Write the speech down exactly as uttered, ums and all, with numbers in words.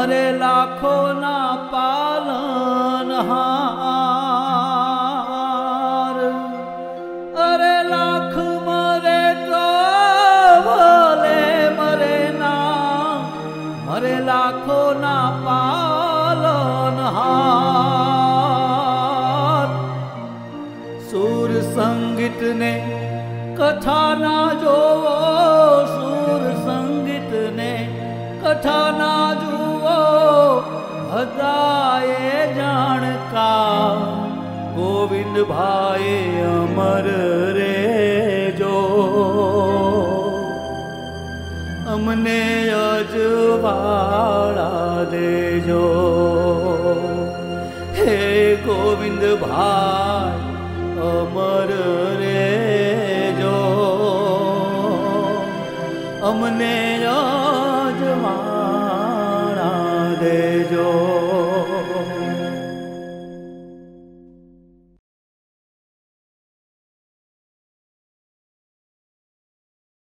अरे लाखों ना पालनहार, अरे लाख मरे तो भले मरे ना, अरे लाखों ना पालनहार। सूर संगीत ने कथा ना जोवो, सूर संगीत ने कथा ना जुओ, हदाए जाणका गोविंद भाई अमर रे जो। अमने अजवाड़ा देजो, हे गोविंद भाई अमर रे जो। अमने अजवाड़ा देजो।